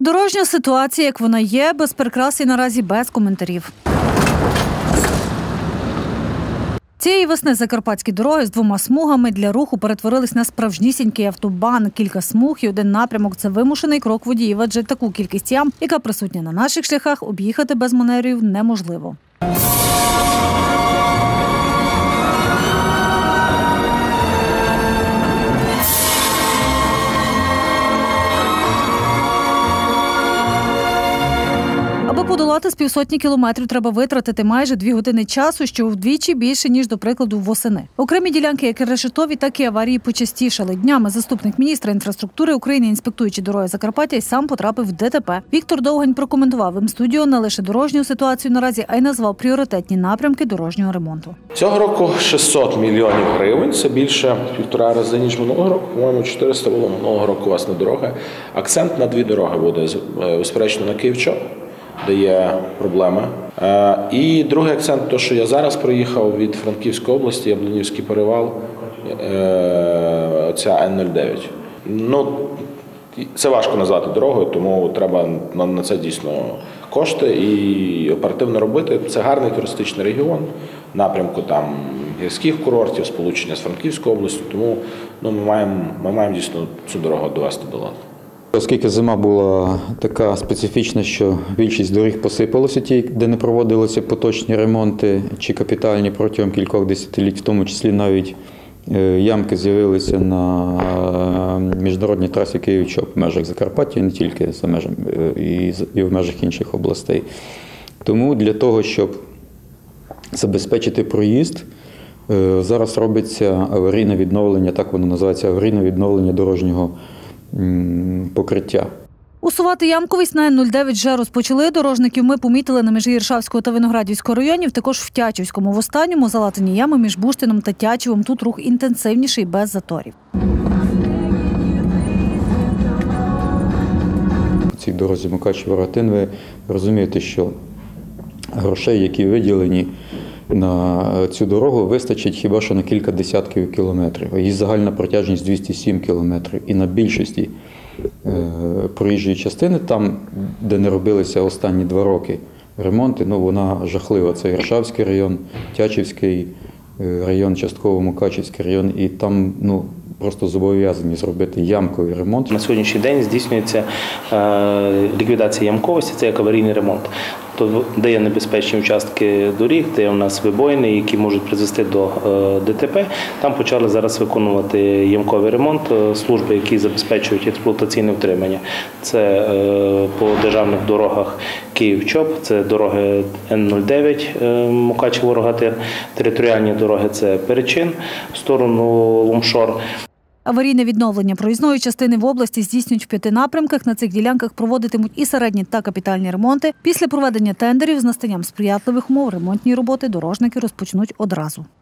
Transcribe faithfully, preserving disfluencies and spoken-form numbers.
Дорожня ситуація, як вона є, без прикрас і наразі без коментарів. Цієї весни закарпатські дороги з двома смугами для руху перетворились на справжнісінький автобан. Кілька смуг і один напрямок – це вимушений крок водіїв, адже таку кількість ям, яка присутня на наших шляхах, об'їхати без маневрів неможливо. Аби подолати з півсотні кілометрів, треба витратити майже дві години часу, що вдвічі більше, ніж, до прикладу, восени. Окремі ділянки, як і решетові, так і аварії почастішали. Днями заступник міністра інфраструктури України, інспектуючи дороги Закарпаття, й сам потрапив в ДТП. Віктор Довгань прокоментував М-студіо не лише дорожню ситуацію наразі, а й назвав пріоритетні напрямки дорожнього ремонту. Цього року шістсот мільйонів гривень, це більше півтора рази, ніж минулого року. По-моєму, чотириста було минулого року у вас на дороги. Акцент на дві дороги буде, безперечно, на Київ-Чоп, де є проблеми. І другий акцент, то, що я зараз проїхав від Франківської області, Яблунівський перевал, ця Н нуль дев'ять. Ну, це важко назвати дорогою, тому треба на це дійсно кошти і оперативно робити. Це гарний туристичний регіон, напрямку там гірських курортів, сполучення з Франківською областю, тому ну, ми маємо, ми маємо дійсно цю дорогу довести до ладу. Оскільки зима була така специфічна, що більшість доріг посипалося, ті, де не проводилися поточні ремонти чи капітальні протягом кількох десятиліть, в тому числі навіть ямки з'явилися на міжнародній трасі Київ-Чоп в межах Закарпаття, і не тільки за межами, і в межах інших областей. Тому для того, щоб забезпечити проїзд, зараз робиться аварійне відновлення, так воно називається, аварійне відновлення дорожнього покриття. Усувати ямковість на Н нуль дев'ять вже розпочали. Дорожників ми помітили на межі Іршавського та Виноградівського районів, також в Тячівському. В останньому залатані ями між Буштином та Тячівом. Тут рух інтенсивніший, без заторів. У цій дорозі Мукачево-Рогатин ви розумієте, що грошей, які виділені на цю дорогу, вистачить хіба що на кілька десятків кілометрів. Її загальна протяжність двісті сім кілометрів. І на більшості проїжджої частини, там, де не робилися останні два роки ремонти, ну вона жахлива. Це Іршавський район, Тячівський район, частково Мукачівський район. І там ну, просто зобов'язані зробити ямковий ремонт. На сьогоднішній день здійснюється ліквідація ямковості, це як аварійний ремонт. Тобто, де є небезпечні участки доріг, де у нас вибоїни, які можуть призвести до ДТП, там почали зараз виконувати ямковий ремонт служби, які забезпечують експлуатаційне утримання. Це по державних дорогах Київ-Чоп, це дороги Н нуль дев'ять, Мукачево-Рогатин, територіальні дороги – це Перечин в сторону Лумшор. Аварійне відновлення проїзної частини в області здійснюють в п'яти напрямках. На цих ділянках проводитимуть і середні та капітальні ремонти. Після проведення тендерів з настанням сприятливих умов ремонтні роботи дорожники розпочнуть одразу.